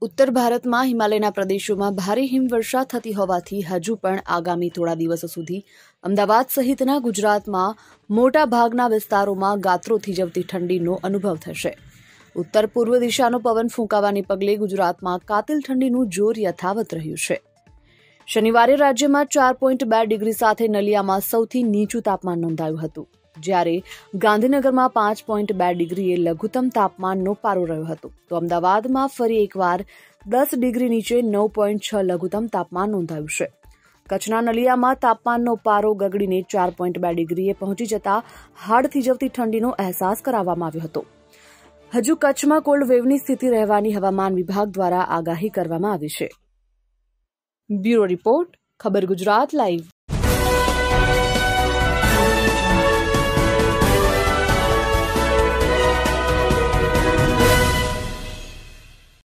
ઉત્તર ભારતમાં હિમાલયના પ્રદેશોમાં ભારે હિમવર્ષા થતી હોવાથી હજુ પણ આગામી થોડા દિવસો સુધી અમદાવાદ સહિતના ગુજરાતમાં મોટા ભાગના વિસ્તારોમાં ગાત્રો થીજવતી ઠંડીનો અનુભવ થશે. ઉત્તર પૂર્વ દિશાનો પવન ફૂંકાવાને પગલે ગુજરાતમાં કાતિલ ઠંડીનું જોર યથાવત રહ્યું છે. શનિવારે રાજ્યમાં 4.2 ડિગ્રી સાથે નલિયામાં સૌથી નીચું તાપમાન નોંધાયું હતું, જ્યારે ગાંધીનગરમાં 5.2 ડિગ્રીએ લઘુત્તમ તાપમાનનો પારો રહ્યો હતો, તો અમદાવાદમાં ફરી એકવાર 10 ડિગ્રી નીચે 9.6 લઘુત્તમ તાપમાન નોંધાયું છે. કચ્છના નલિયામાં તાપમાનનો પારો ગગડીને 4.2 ડિગ્રીએ પહોંચી જતા હાડ થીજવતી ઠંડીનો અહેસાસ કરાવવામાં આવ્યો હતો. હજુ કચ્છમાં કોલ્ડ વેવની સ્થિતિ રહેવાની હવામાન વિભાગ દ્વારા આગાહી કરવામાં આવી છે. બ્યુરો રિપોર્ટ, ખબર ગુજરાત લાઈવ.